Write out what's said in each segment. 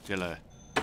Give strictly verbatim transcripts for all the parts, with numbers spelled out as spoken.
进来。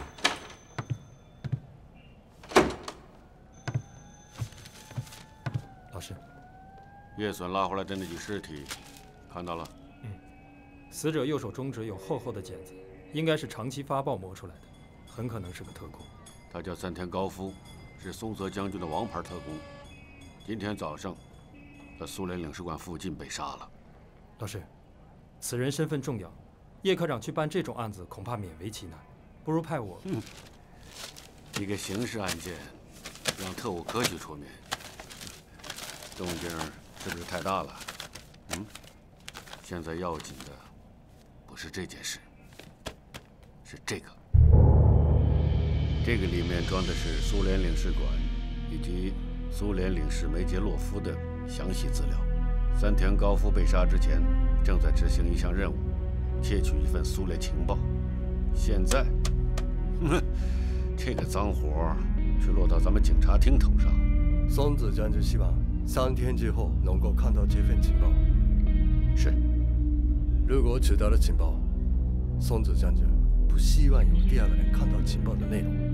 老师， 叶隼拉回来的那具尸体，看到了？ 嗯，死者右手中指有厚厚的茧子，应该是长期发爆磨出来的，很可能是个特工。 他叫三田高夫，是松泽将军的王牌特工。今天早上，在苏联领事馆附近被杀了。 老师，此人身份重要，叶科长去办这种案子恐怕勉为其难，不如派我。 嗯，一个刑事案件，让特务科去出面，动静是不是太大了？嗯，现在要紧的不是这件事，是这个。这个里面装的是苏联领事馆以及苏联领事梅杰洛夫的详细资料。三田高夫被杀之前，正在执行一项任务，窃取一份苏联情报。现在，哼，这个脏活却落到咱们警察厅头上。 松子将军希望三天之后能够看到这份情报。 是。 如果取得了情报，松子将军不希望有第二个人看到情报的内容。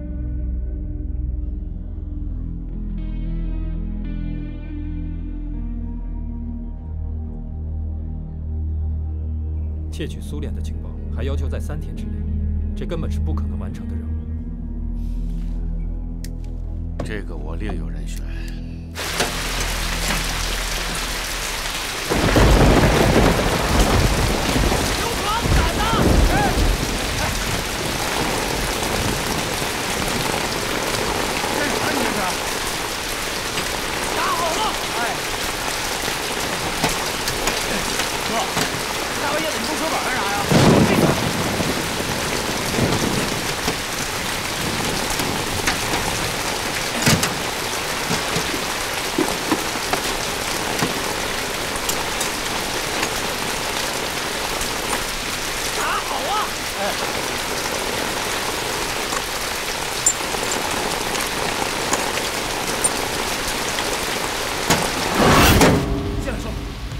窃取苏联的情报，还要求在三天之内，这根本是不可能完成的任务。 这个我另有人选。 有壮胆的！哎，干啥你这是？打好了！哎，哥。大半夜的，你不说本干啥呀？打好啊！哎，进来说。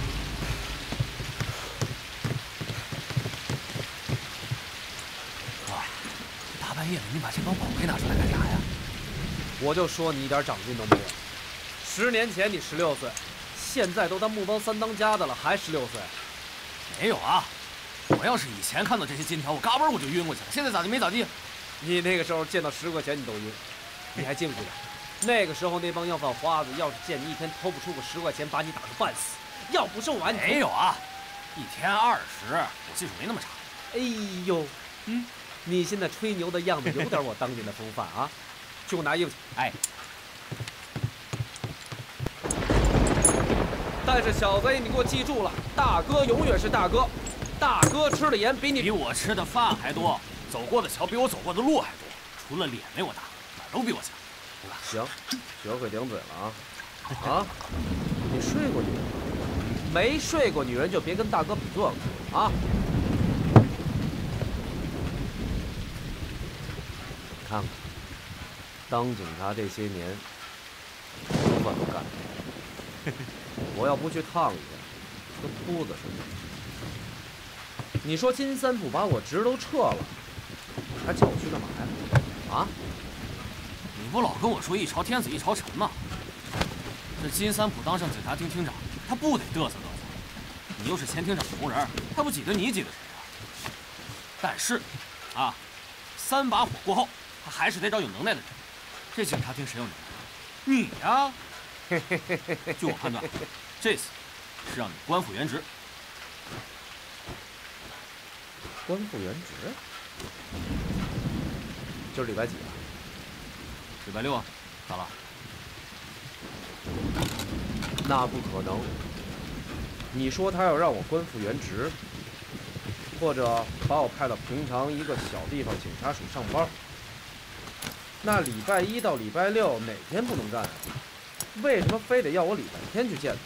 半夜的，你把这帮宝贝拿出来干啥呀？ 我就说你一点长进都没有。十年前你十六岁，现在都当木帮三当家的了，还十六岁？ 没有啊！我要是以前看到这些金条，我嘎嘣我就晕过去了。现在咋地没咋地？ 你那个时候见到十块钱你都晕，你还记不记得？那个时候那帮要饭花子，要是见你一天偷不出个十块钱，把你打个半死。要不是我把你没有啊，一天二十，我技术没那么差。 哎呦，嗯。你现在吹牛的样子有点我当年的风范啊！去给我拿衣服去。 哎， 但是小贼，你给我记住了，大哥永远是大哥，大哥吃的盐比你比我吃的饭还多，走过的桥比我走过的路还多，除了脸没我大，哪都比我强。 行，学会顶嘴了啊！啊，你睡过女人吗？没睡过女人就别跟大哥比这个啊！看看，当警察这些年，都怎么干？我要不去烫一下，跟秃子似的。你说金三浦把我职都撤了，还叫我去干嘛呀？啊？ 你不老跟我说一朝天子一朝臣吗？这金三浦当上警察厅厅长，他不得嘚瑟嘚瑟？你又是前厅长的同仁，他不挤得你挤得谁啊？但是，啊，三把火过后。他还是得找有能耐的人，这警察厅谁有能耐？你呀！据我判断，这次是让你官复原职。 官复原职？今儿礼拜几啊？ 礼拜六啊，咋了？ 那不可能。你说他要让我官复原职，或者把我派到平常一个小地方警察署上班。那礼拜一到礼拜六哪天不能干啊？为什么非得要我礼拜天去见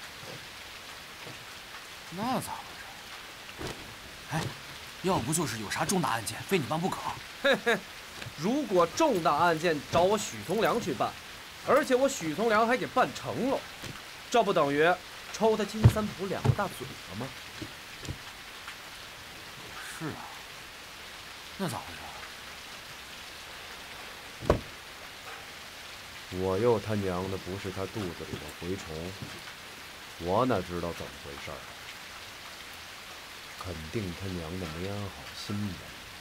他？ 那咋回事？哎，要不就是有啥重大案件非你办不可。 嘿嘿，如果重大案件找我许从良去办，而且我许从良还给办成了，这不等于抽他金三浦两个大嘴巴吗？ 是啊， 那咋回事？ 我又他娘的不是他肚子里的蛔虫，我哪知道怎么回事儿？肯定他娘的没安好心吧。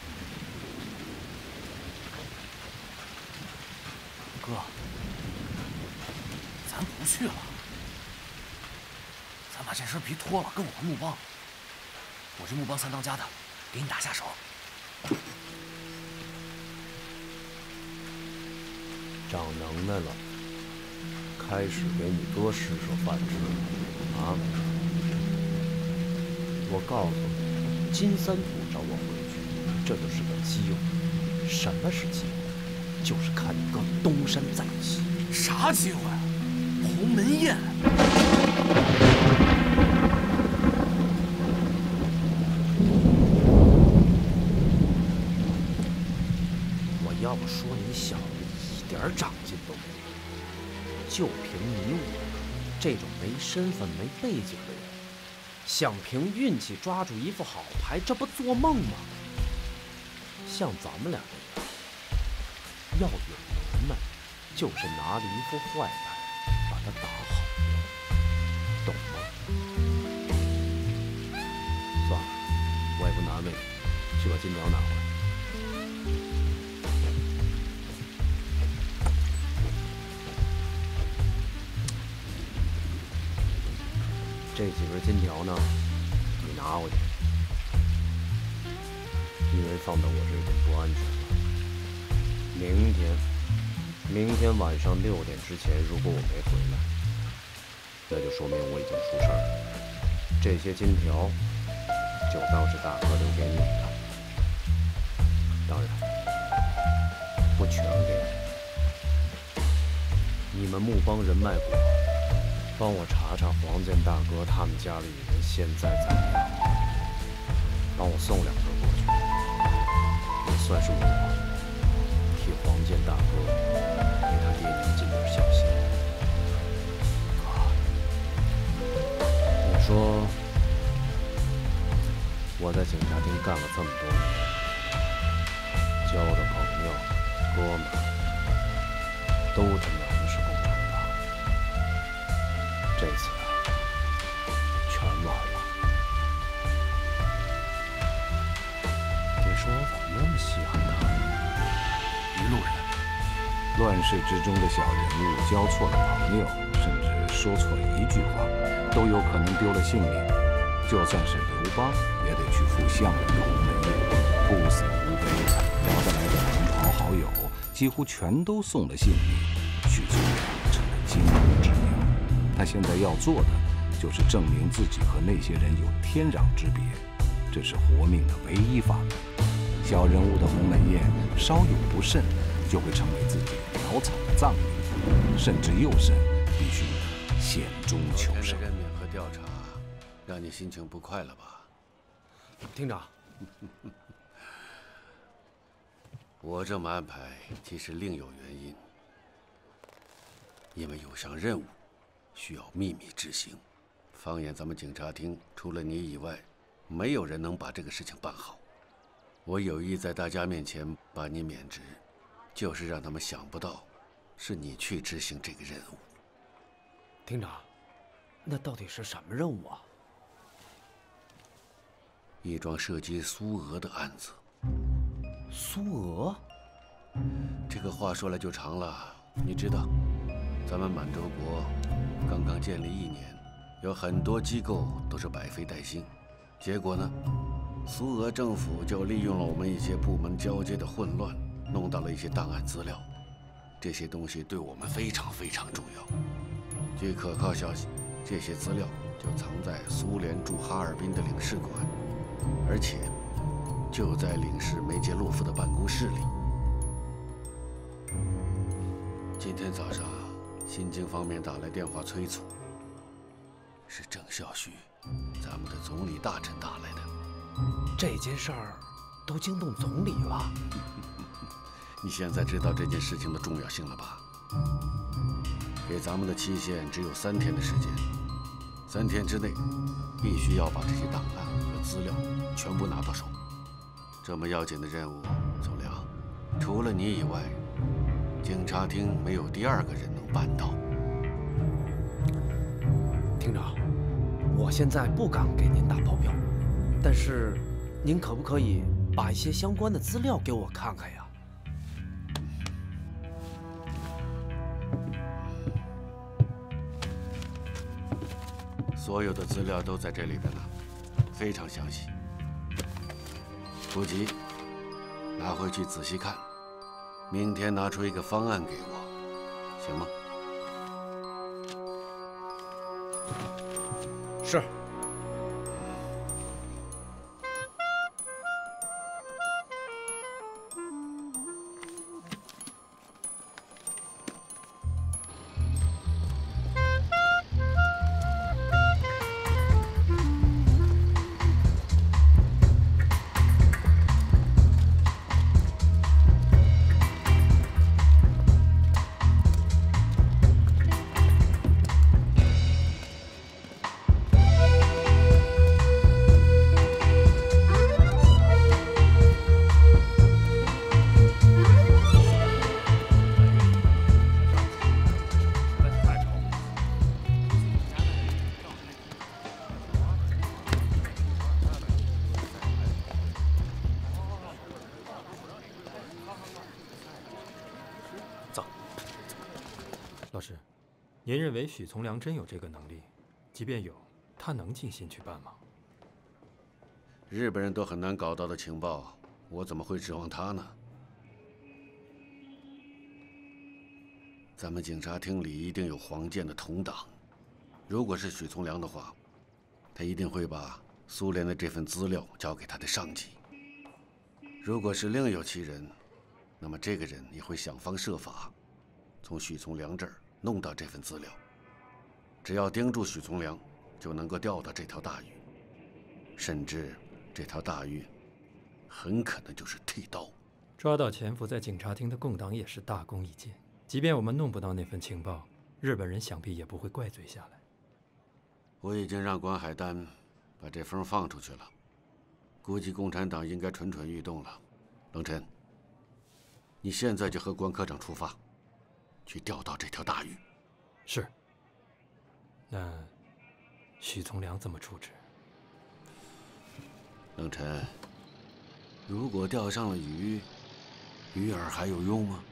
哥，咱不去了，咱把这身皮脱了，跟我回木帮。我这木帮三当家的，给你打下手。 长能耐了，开始给你哥施舍饭吃了啊！我告诉你，金三府找我回去，这就是个机会。什么是机会？就是看你哥东山再起。 啥机会？鸿门宴。 我要不说你小子一点长进都没有，就凭你我这种没身份、没背景的人，想凭运气抓住一副好牌，这不做梦吗？像咱们俩这样，要有能耐，就是拿着一副坏牌把它打好，懂吗？算了，我也不难为你，去把金条拿回来。这几根金条呢，你拿回去，因为放在我这边不安全了。明天，明天晚上六点之前，如果我没回来，那就说明我已经出事儿了。这些金条就当是大哥留给你的，当然不全给你。你们木帮人脉广，帮我查查黄建大哥他们家里人现在怎么样，帮我送两根过去，也算是我替黄建大哥给他爹娘尽点孝心。你说我在警察厅干了这么多年，交的朋友、哥们都他娘的是共产党，这次全完了。你说我怎么那么稀罕他？ 一路人， 乱世之中的小人物交错了朋友，甚至说错一句话，都有可能丢了性命。就算是刘邦，也得去赴项羽的鸿门宴，不死无悲。聊得来的同袍好友，几乎全都送了性命。许宗良成了惊弓之鸟。他现在要做的，就是证明自己和那些人有天壤之别，这是活命的唯一法门。小人物的鸿门宴，稍有不慎，就会成为自己潦草的葬礼，甚至又甚，必须险中求生。 昨天的任免和调查，让你心情不快了吧？ 厅长， 我这么安排其实另有原因，因为有项任务需要秘密执行。放眼咱们警察厅，除了你以外，没有人能把这个事情办好。我有意在大家面前把你免职，就是让他们想不到是你去执行这个任务。 厅长，那到底是什么任务啊？ 一桩涉及苏俄的案子。 苏俄？ 这个话说来就长了。你知道，咱们满洲国刚刚建立一年，有很多机构都是百废待兴。结果呢，苏俄政府就利用了我们一些部门交接的混乱，弄到了一些档案资料。这些东西对我们非常非常重要。据可靠消息，这些资料就藏在苏联驻哈尔滨的领事馆，而且就在领事梅杰洛夫的办公室里。今天早上，新京方面打来电话催促，是郑孝胥，咱们的总理大臣打来的。 这件事儿都惊动总理了。 你现在知道这件事情的重要性了吧？给咱们的期限只有三天的时间，三天之内必须要把这些档案和资料全部拿到手。 这么要紧的任务，从良，除了你以外，警察厅没有第二个人能办到。 厅长，我现在不敢给您打包票，但是您可不可以把一些相关的资料给我看看呀？ 所有的资料都在这里边呢，非常详细。不急，拿回去仔细看，明天拿出一个方案给我，行吗？ 是。 老师，您认为许从良真有这个能力？即便有，他能尽心去办吗？ 日本人都很难搞到的情报，我怎么会指望他呢？咱们警察厅里一定有黄健的同党，如果是许从良的话，他一定会把苏联的这份资料交给他的上级。如果是另有其人，那么这个人也会想方设法从许从良这儿弄到这份资料。只要盯住许从良，就能够钓到这条大鱼，甚至这条大鱼很可能就是剃刀。 抓到潜伏在警察厅的共党也是大功一件。即便我们弄不到那份情报，日本人想必也不会怪罪下来。 我已经让关海丹把这风放出去了，估计共产党应该蠢蠢欲动了。冷晨，你现在就和关科长出发，去钓到这条大鱼。 是。那许从良怎么处置？ 冷晨，如果钓上了鱼，鱼饵还有用吗？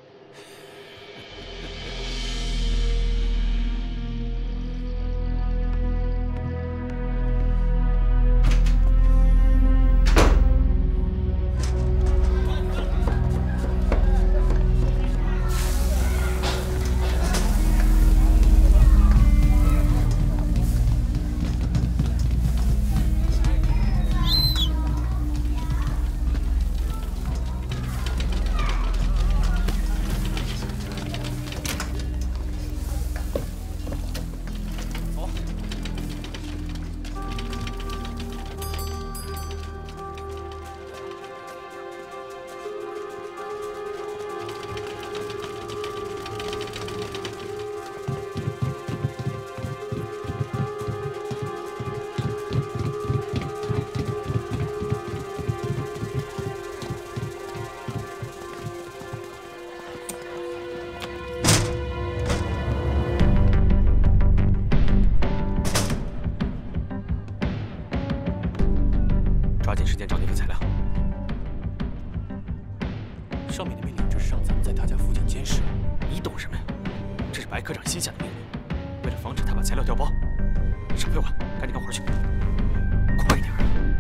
抓紧时间找那份材料。上面的命令就是让咱们在他家附近监视，你懂什么呀？这是白科长新下的命令，为了防止他把材料调包，少废话，赶紧干活去，快点！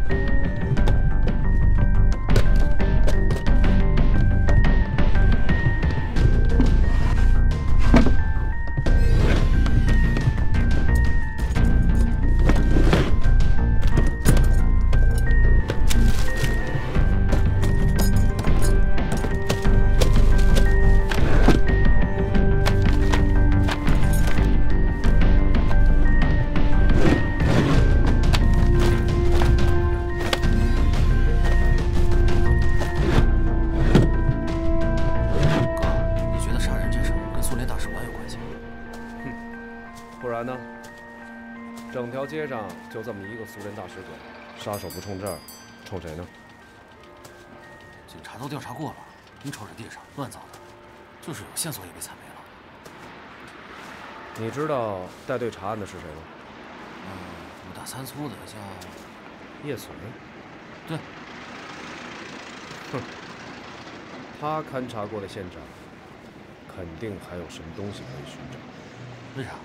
整条街上就这么一个苏联大使馆，杀手不冲这儿，冲谁呢？ 警察都调查过了，你瞅这地上乱糟的，就是有线索也被踩没了。 你知道带队查案的是谁吗？ 嗯，五大三粗的叫叶隼。 对。 哼，他勘察过的现场，肯定还有什么东西可以寻找。 为啥？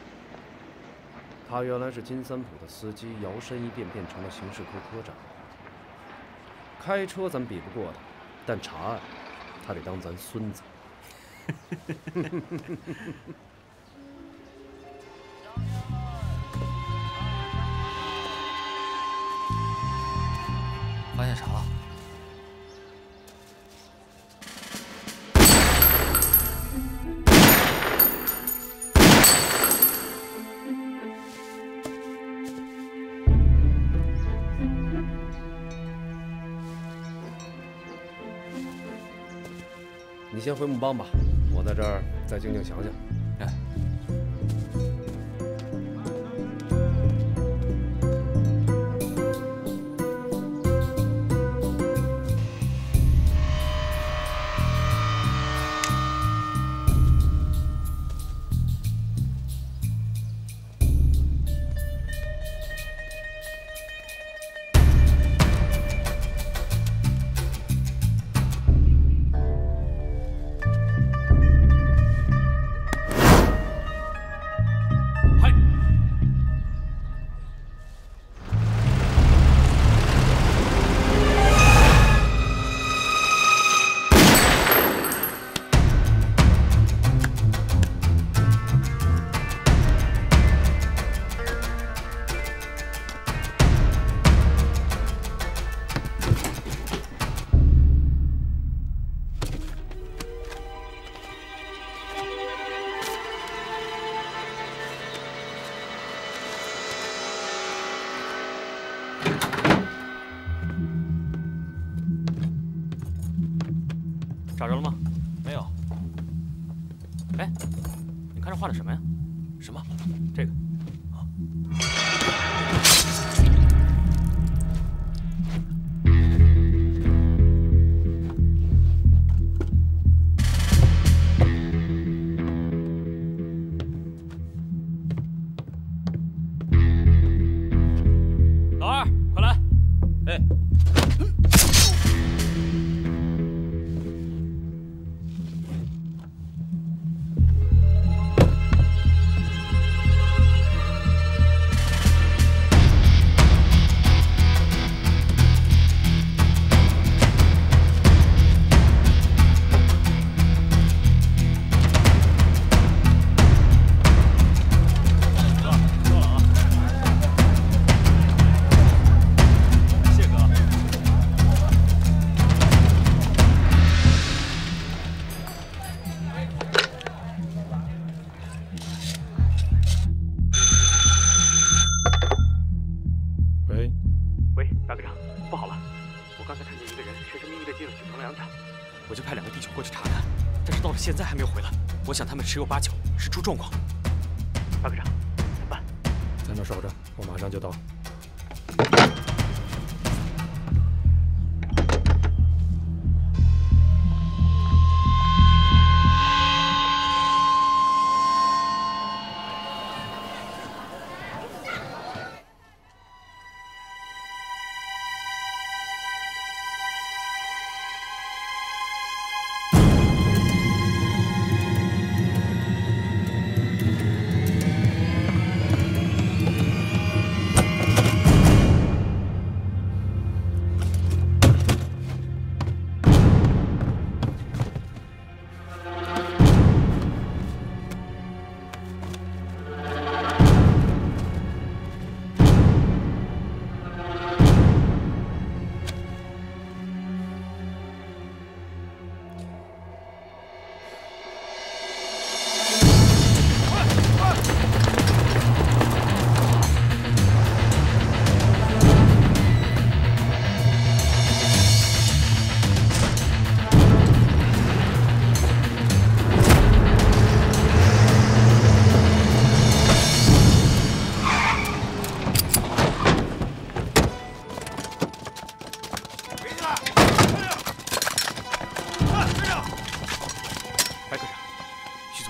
他原来是金三浦的司机，摇身一变变成了刑事科科长。开车咱比不过他，但查案，他得当咱孙子。 发现啥了？ 你先回木帮吧，我在这儿再静静想想。 哎。找着了吗？没有。哎，你看这画的什么呀？什么？这个。啊。老二，快来！哎。现在还没有回来，我想他们十有八九是出状况。白科长，怎么办？ 在那守着，我马上就到。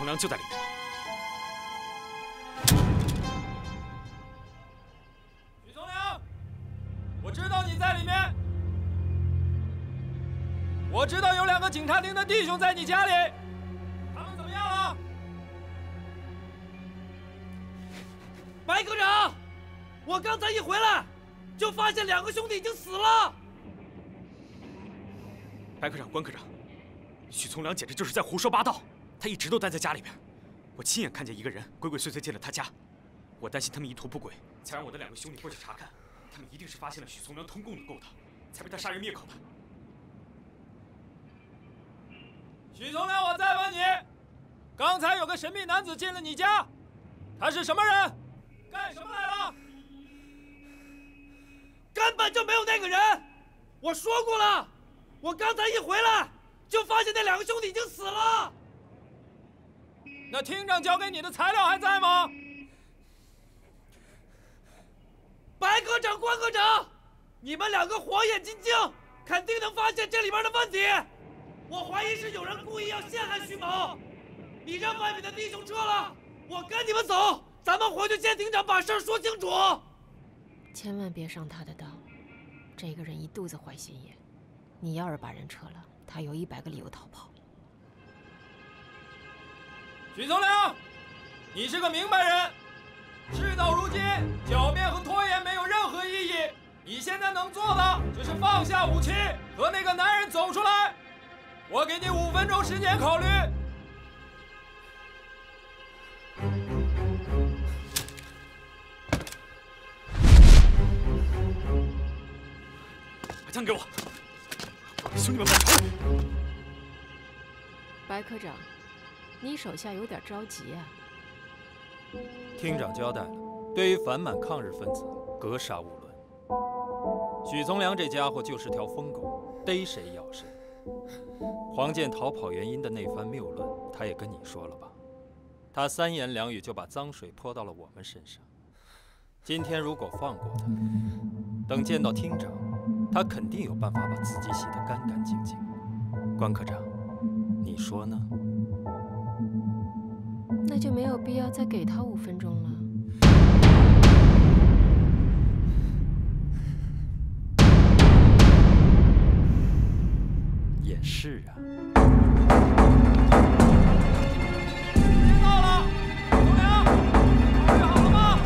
良就在里面。 许从良，我知道你在里面。我知道有两个警察厅的弟兄在你家里，他们怎么样了？ 白科长，我刚才一回来，就发现两个兄弟已经死了。 白科长、关科长，许从良简直就是在胡说八道。他一直都待在家里边，我亲眼看见一个人鬼鬼祟祟进了他家。我担心他们意图不轨，才让我的两个兄弟过去查看。他们一定是发现了许从良通共的勾当，才被他杀人灭口的。 许从良，我再问你，刚才有个神秘男子进了你家，他是什么人？干什么来了？ 根本就没有那个人！我说过了，我刚才一回来就发现那两个兄弟已经死了。 那厅长交给你的材料还在吗？ 白科长、关科长，你们两个火眼金睛，肯定能发现这里边的问题。我怀疑是有人故意要陷害徐某。你让外面的弟兄撤了，我跟你们走，咱们回去见厅长把事儿说清楚。 千万别上他的当，这个人一肚子坏心眼。你要是把人撤了，他有一百个理由逃跑。 许从良，你是个明白人，事到如今，狡辩和拖延没有任何意义。你现在能做的就是放下武器，和那个男人走出来。我给你五分钟时间考虑。 把枪给我，我给兄弟们报仇。 白科长，你手下有点着急啊。 厅长交代了，对于反满抗日分子，格杀勿论。许从良这家伙就是条疯狗，逮谁咬谁。黄健逃跑原因的那番谬论，他也跟你说了吧？他三言两语就把脏水泼到了我们身上。今天如果放过他，等见到厅长，他肯定有办法把自己洗得干干净净。关科长，你说呢？ 那就没有必要再给他五分钟了。 也是啊。 听到了，从良，考虑好了吗？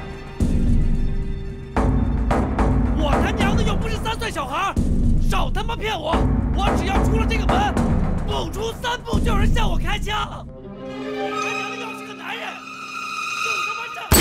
我他娘的又不是三岁小孩，少他妈骗我！我只要出了这个门，不出三步就有人向我开枪。我他娘的要是个男人，就他妈上！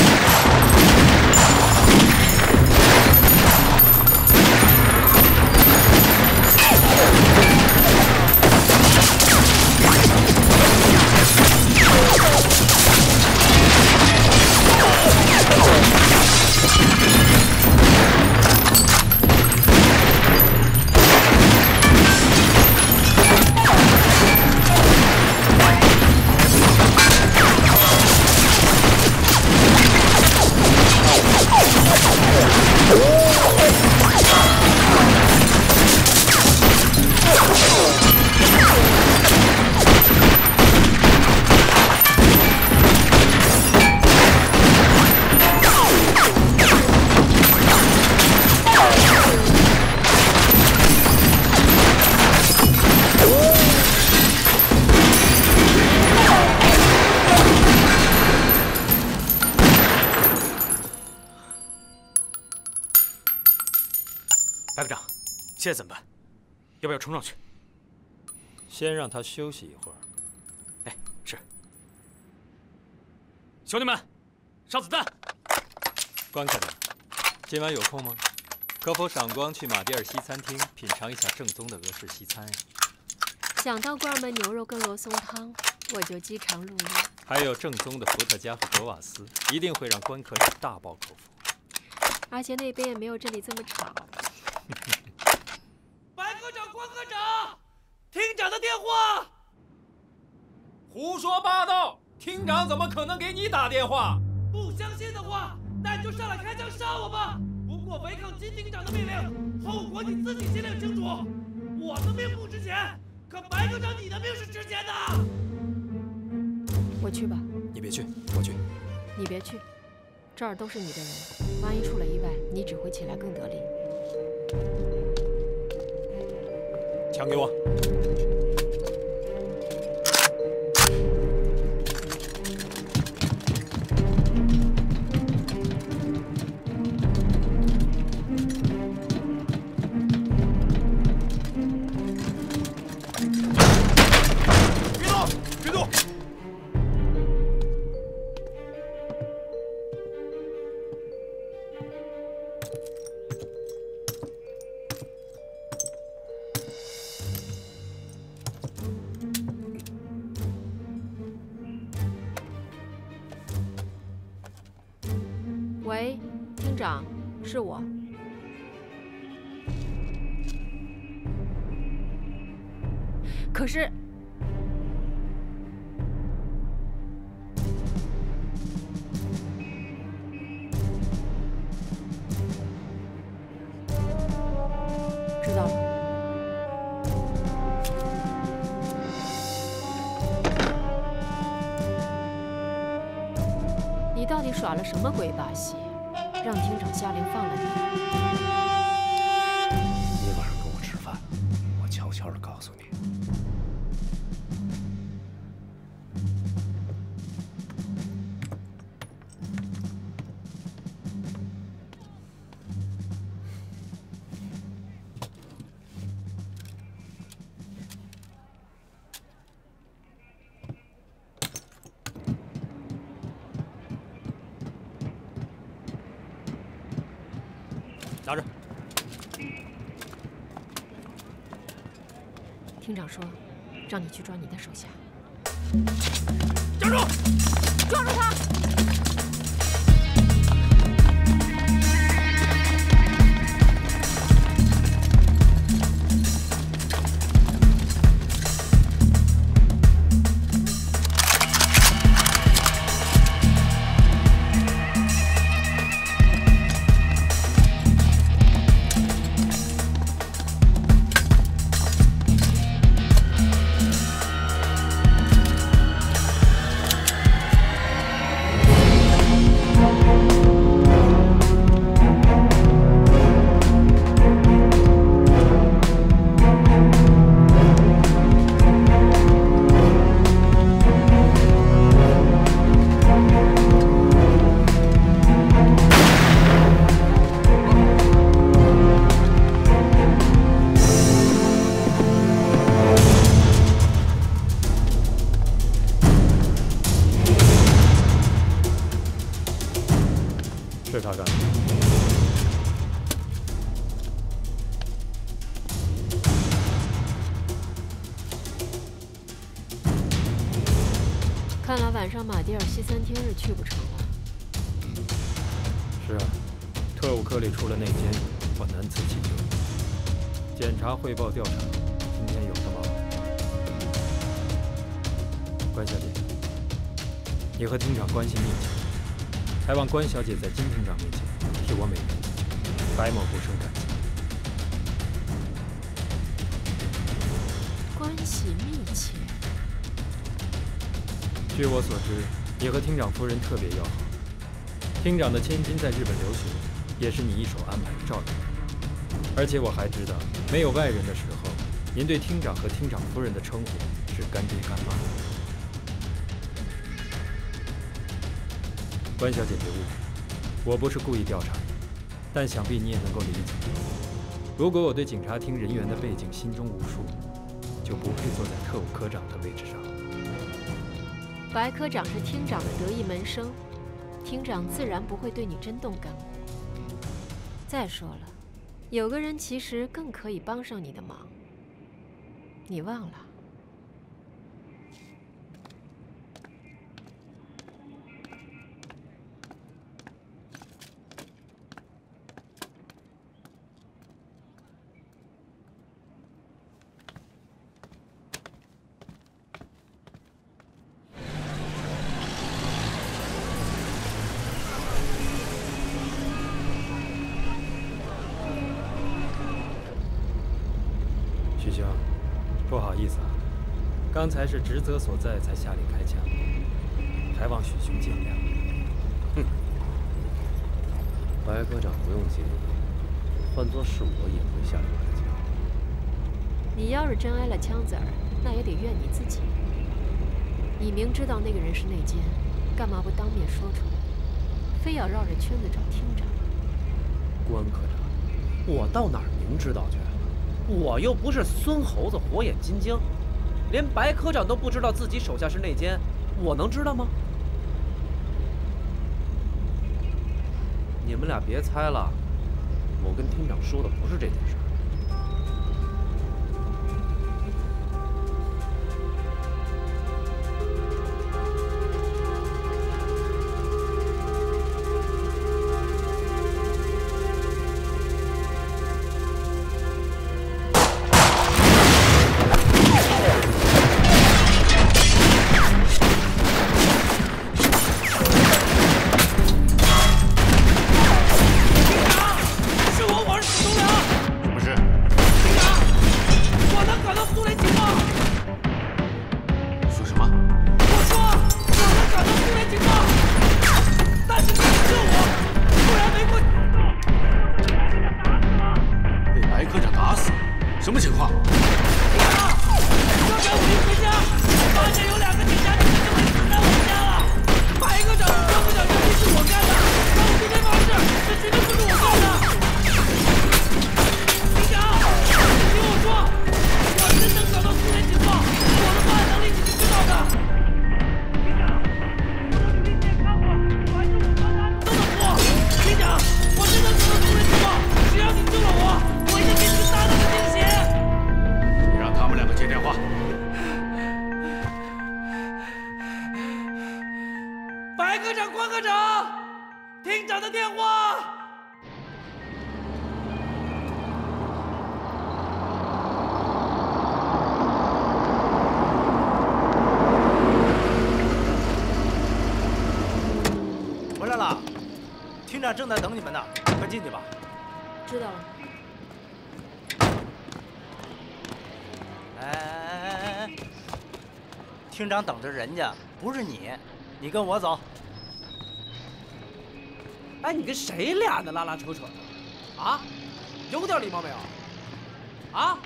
白科长，现在怎么办？要不要冲上去？ 先让他休息一会儿。 哎，是。兄弟们，上子弹！ 关科长，今晚有空吗？可否赏光去马迭尔西餐厅品尝一下正宗的俄式西餐呀？ 想到罐焖牛肉跟罗松汤，我就饥肠辘辘。 还有正宗的伏特加和格瓦斯，一定会让关科长大爆口福。 而且那边也没有这里这么吵。 白科长、关科长，厅长的电话。 胡说八道！厅长怎么可能给你打电话？ 不相信的话，那你就上来开枪杀我吧！不过违抗金厅长的命令，后果你自己心里清楚。我的命不值钱，可白科长你的命是值钱的。 我去吧。 你别去，我去。 你别去，这儿都是你的人，万一出了意外，你只会起来更得力。 枪给我！ 别动！别动！ 喂，厅长，是我。可是，知道了。你到底耍了什么鬼把戏，让厅长下令放了你？ 今晚上跟我吃饭，我悄悄地告诉你。 拿着。 厅长说，让你去抓你的手下。 站住！ 抓住他！ 是他干的。 看来晚上马迭尔西餐厅是去不成了。 是啊，特务科里出了内奸，我难辞其咎。检查汇报调查，今天有的忙。关小姐，你和厅长关系密切，还望关小姐在金厅长面前替我美名，白某不胜感激。 关系密切。 据我所知，你和厅长夫人特别要好。厅长的千金在日本留学，也是你一手安排照应。而且我还知道，没有外人的时候，您对厅长和厅长夫人的称呼是干爹干妈。关小姐别误会，我不是故意调查你，但想必你也能够理解，如果我对警察厅人员的背景心中无数，就不配坐在特务科长的位置上。 白科长是厅长的得意门生，厅长自然不会对你真动干戈。再说了，有个人其实更可以帮上你的忙，你忘了？ 许兄，不好意思啊，刚才是职责所在才下令开枪。 还望许兄见谅。 哼，白科长不用介意，换作是我也会下这个家。 你要是真挨了枪子儿，那也得怨你自己。你明知道那个人是内奸，干嘛不当面说出来，非要绕着圈子找厅长？ 关科长，我到哪儿明知道去？我又不是孙猴子火眼金睛，连白科长都不知道自己手下是内奸，我能知道吗？你们俩别猜了，我跟厅长说的不是这件事。 什么情况？ 刚才我一回家，发现有两个警察就会死在我家了。白科长说不想证明是我干的，但我今天发誓，这绝对不是我干的。警长，你听我说，我真能找到苏联情报，我的办案能力你是知道的。警长，我的履历你也看过，我还是我帮他等等我。警长，我真能找到苏联情报，只要你救了我，我一定给你个大大的惊喜。 他们两个接电话。 白科长、关科长，厅长的电话。 回来了，厅长正在等你们呢，快进去吧。 知道了。 哎哎哎哎！厅长等着人家，不是你，你跟我走。 哎，你跟谁俩呢？拉拉扯扯的，啊？有点礼貌没有？啊？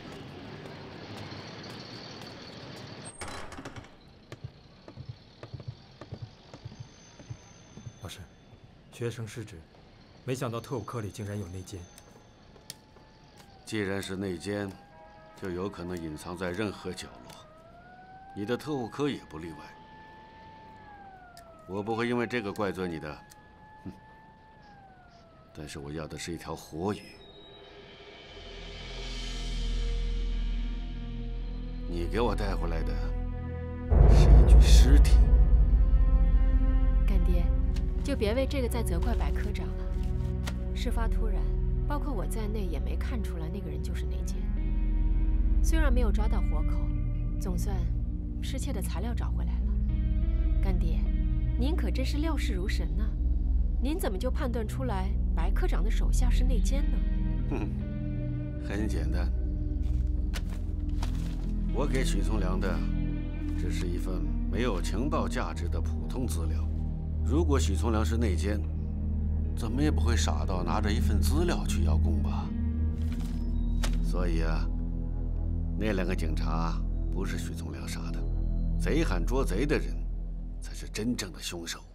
老师，学生失职，没想到特务科里竟然有内奸。 既然是内奸，就有可能隐藏在任何角落，你的特务科也不例外。我不会因为这个怪罪你的，哼。但是我要的是一条活鱼。你给我带回来的是一具尸体。 干爹，就别为这个再责怪白科长了。事发突然，包括我在内也没看出来那个人就是内奸。虽然没有抓到活口，总算失窃的材料找回来了。干爹，您可真是料事如神呢！您怎么就判断出来白科长的手下是内奸呢？ 哼，很简单，我给许从良的只是一份没有情报价值的普通资料。如果许从良是内奸，怎么也不会傻到拿着一份资料去邀功吧？所以啊。那两个警察不是许从良杀的，贼喊捉贼的人才是真正的凶手。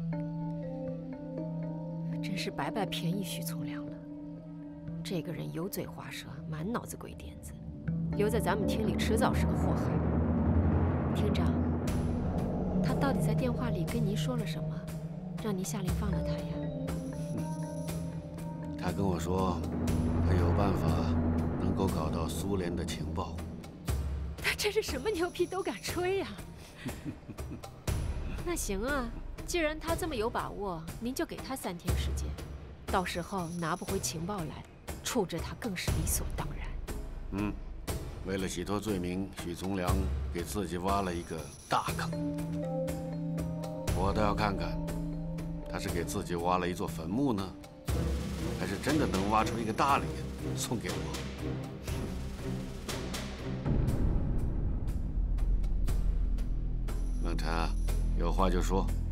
真是白白便宜许从良了。这个人油嘴滑舌，满脑子鬼点子，留在咱们厅里迟早是个祸害。厅长，他到底在电话里跟您说了什么，让您下令放了他呀？ 嗯，他跟我说，他有办法能够搞到苏联的情报。 他真是什么牛皮都敢吹呀！那行啊，既然他这么有把握，您就给他三天时间，到时候拿不回情报来，处置他更是理所当然。 嗯，为了洗脱罪名，许从良给自己挖了一个大坑。我倒要看看，他是给自己挖了一座坟墓呢，还是真的能挖出一个大脸送给我？冷晨，有话就说。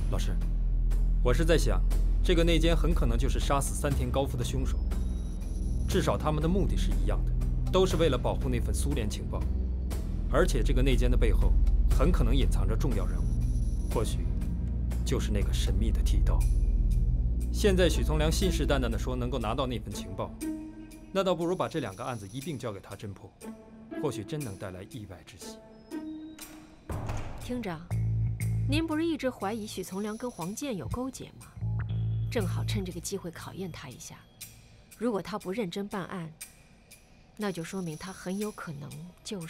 老师，我是在想，这个内奸很可能就是杀死三田高夫的凶手。至少他们的目的是一样的，都是为了保护那份苏联情报。而且这个内奸的背后，很可能隐藏着重要人物，或许就是那个神秘的剃刀。现在许从良信誓旦旦地说能够拿到那份情报，那倒不如把这两个案子一并交给他侦破，或许真能带来意外之喜。 厅长，您不是一直怀疑许从良跟黄健有勾结吗？正好趁这个机会考验他一下。如果他不认真办案，那就说明他很有可能就是……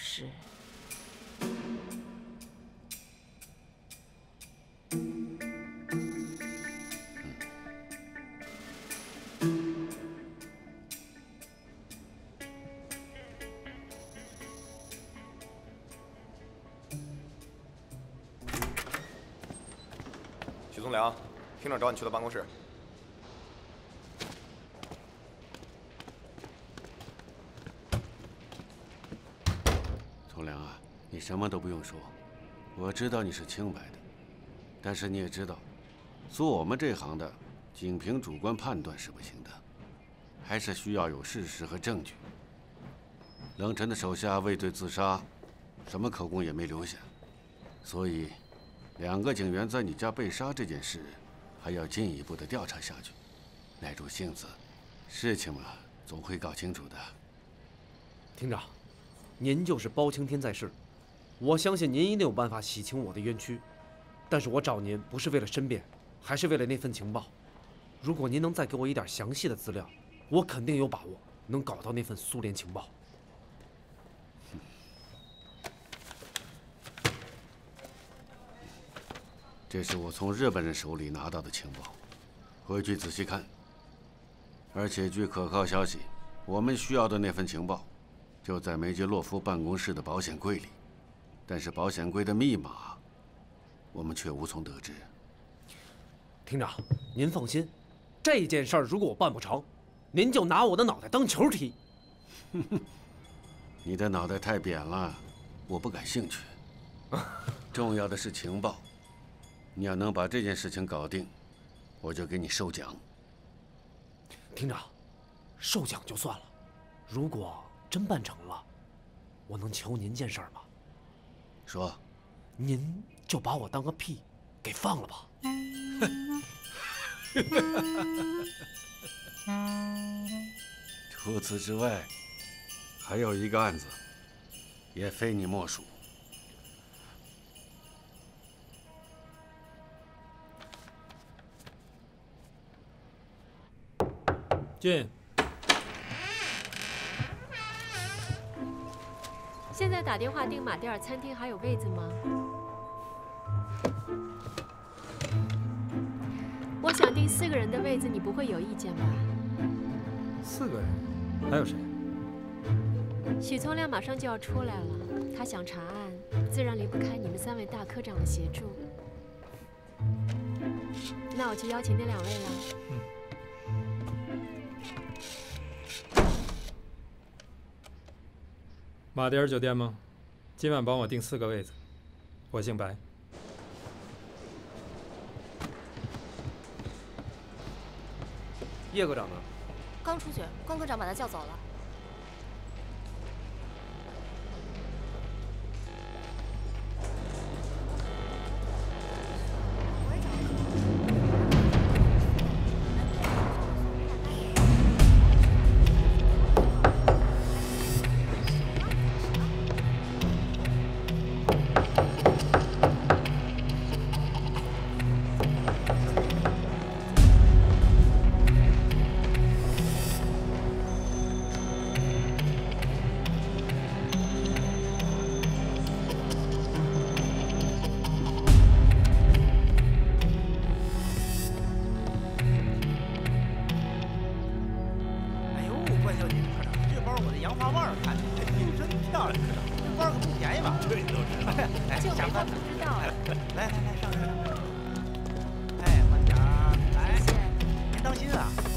许从良，厅长找你去他办公室。 从良啊，你什么都不用说，我知道你是清白的，但是你也知道，做我们这行的，仅凭主观判断是不行的，还是需要有事实和证据。冷晨的手下畏罪自杀，什么口供也没留下，所以。两个警员在你家被杀这件事，还要进一步的调查下去。耐住性子，事情嘛，总会搞清楚的。 厅长，您就是包青天在世，我相信您一定有办法洗清我的冤屈。但是我找您不是为了申辩，还是为了那份情报。如果您能再给我一点详细的资料，我肯定有把握能搞到那份苏联情报。 这是我从日本人手里拿到的情报，回去仔细看。而且据可靠消息，我们需要的那份情报，就在梅杰洛夫办公室的保险柜里，但是保险柜的密码，我们却无从得知。 厅长，您放心，这件事儿如果我办不成，您就拿我的脑袋当球踢。 你的脑袋太扁了，我不感兴趣。重要的是情报。你要能把这件事情搞定，我就给你授奖。 厅长，授奖就算了，如果真办成了，我能求您件事儿吗？ 说。 您就把我当个屁给放了吧。 除此之外，还有一个案子，也非你莫属。 进。 现在打电话订马迭尔餐厅还有位子吗？我想订四个人的位子，你不会有意见吧？ 四个人，还有谁？ 许从良马上就要出来了，他想查案，自然离不开你们三位大科长的协助。那我去邀请那两位了。嗯。 马迭尔酒店吗？今晚帮我订四个位子。我姓白。 叶科长呢？ 刚出去，关科长把他叫走了。 来，慢点儿，来，您当心啊！